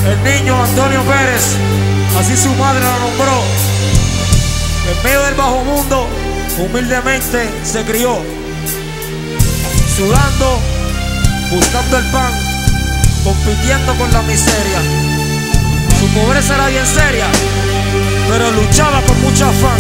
El niño Antonio Pérez, así su madre lo nombró. En medio del bajo mundo, humildemente se crió, sudando, buscando el pan, compitiendo con la miseria. Su pobreza era bien seria, pero luchaba con mucho afán.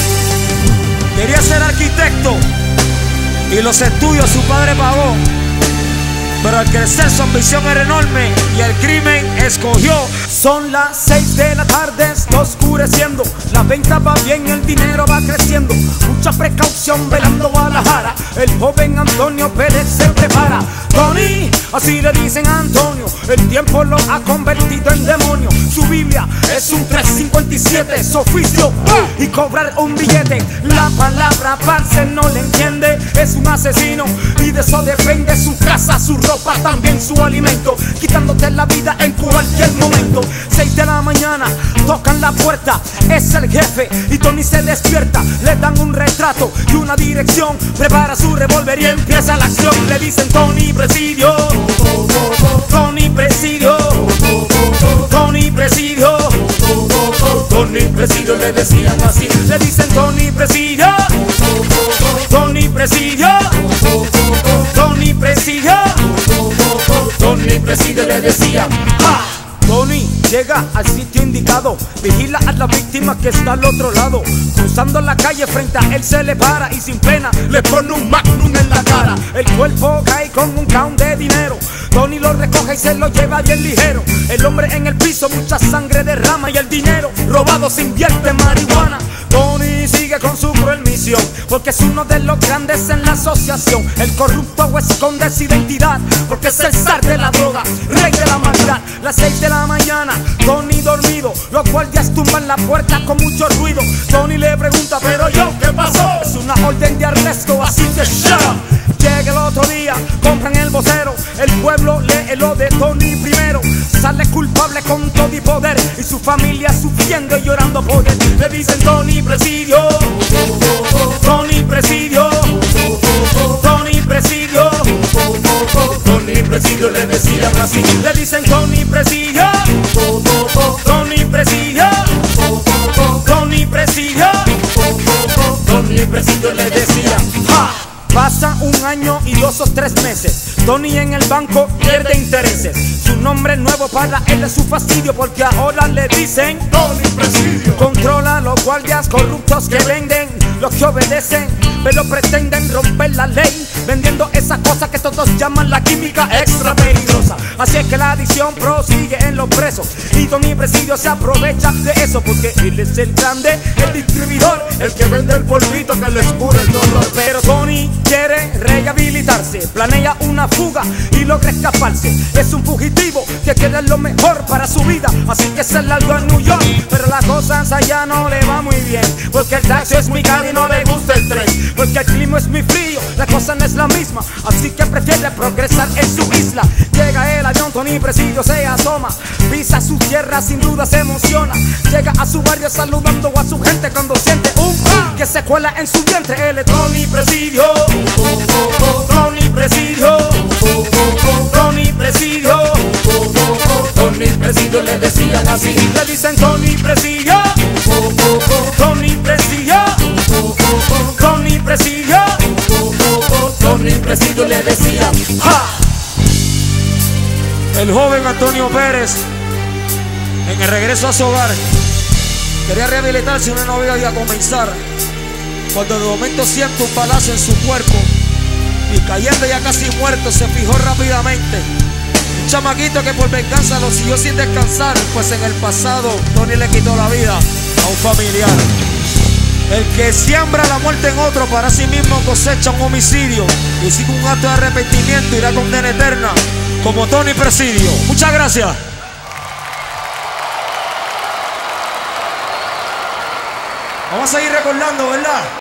Quería ser arquitecto y los estudios su padre pagó, pero al crecer su ambición era enorme y el crimen escogió. Son las 6 de la tarde, está oscureciendo. La venta va bien, el dinero va creciendo. Mucha precaución velando a la jara. El joven Antonio Pérez se prepara. Tony, así le dicen a Antonio. El tiempo lo ha convertido en demonio. Su Biblia es un 357, su oficio y cobrar un billete. La palabra parce no le entiende. Es un asesino y de eso depende su casa, su ropa, también su alimento, quitándote la vida en cualquier momento. 6 de la mañana, tocan la puerta, es el jefe y Tony se despierta. Le dan un retrato y una dirección, prepara su revólver y empieza la acción. Le dicen Tony Presidio, Tony Presidio, Tony Presidio, Tony Presidio, le decían así. Le dicen Tony Presidio, Tony Presidio, Tony Presidio, Tony Presidio, le decían. ¡Ja! Tony llega al sitio indicado, vigila a la víctima que está al otro lado. Cruzando la calle frente a él se le para y sin pena le pone un magnum en la cara. El cuerpo cae con un count de dinero. Tony lo recoge y se lo lleva bien ligero. El hombre en el piso, mucha sangre derrama y el dinero robado se invierte en marihuana. Tony sigue con su cruel misión, porque es uno de los grandes en la asociación. El corrupto esconde su identidad, porque es el zar de la droga, rey de la maldad. Las 6 de la mañana, Tony dormido, los guardias tumban la puerta con mucho ruido. Tony le pregunta, pero yo, ¿qué pasó? Es una orden de arresto, así que shut up. Llega el otro día, compran el vocero. El pueblo lee lo de Tony primero. Sale culpable con todo y poder, y su familia sufriendo y llorando por él. Le dicen Tony Presidio, Tony Presidio, Tony Presidio, Tony Presidio, le decían así. Le dicen Tony Presidio, Tony Presidio, Tony Presidio, Tony Presidio, le decían. ¡Ja! Pasa un año y 2 o 3 meses. Tony en el banco pierde intereses. Su nombre nuevo para él es su fastidio, porque ahora le dicen Tony Presidio. Controla a los guardias corruptos que venden, los que obedecen, pero pretenden romper la ley, vendiendo esa cosa que todos llaman la química extra peligrosa. Así es que la adicción prosigue en los presos, y Tony Presidio se aprovecha de eso, porque él es el grande, el distribuidor, el que vende el polvito que les cura el dolor. Pero Tony quiere rehabilitarse, planea una fuga y logra escaparse. Es un fugitivo que quiere lo mejor para su vida, así que se largó a New York. Pero las cosas allá no le va muy bien, porque el taxi es muy caro y no le gusta el tren, porque el clima es muy frío, la cosa no es la misma, así que prefiere progresar en su isla. Llega el avión, Tony Presidio se asoma, pisa su tierra, sin duda se emociona. Llega a su barrio saludando a su gente cuando siente un pan que se cuela en su vientre. Él es Tony Presidio, Tony Presidio, Tony Presidio, Tony Presidio, le decían así. Le dicen Tony Presidio, Tony Presidio, Tony Presidio, Tony Presidio, le decían. ¡Ja! El joven Antonio Pérez, en el regreso a su hogar, quería rehabilitarse y una nueva vida comenzar, cuando de momento siente un balazo en su cuerpo y, cayendo ya casi muerto, se fijó rápidamente. Un chamaquito que por venganza lo siguió sin descansar, pues en el pasado Tony le quitó la vida a un familiar. El que siembra la muerte en otro, para sí mismo cosecha un homicidio, y sin un acto de arrepentimiento irá a condena eterna, como Tony Presidio. Muchas gracias. Vamos a seguir recordando, ¿verdad?